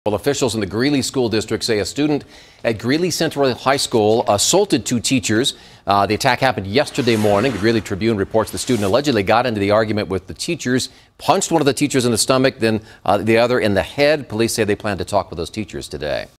Well, officials in the Greeley School District say a student at Greeley Central High School assaulted two teachers. The attack happened yesterday morning. The Greeley Tribune reports the student allegedly got into the argument with the teachers, punched one of the teachers in the stomach, then the other in the head. Police say they plan to talk with those teachers today.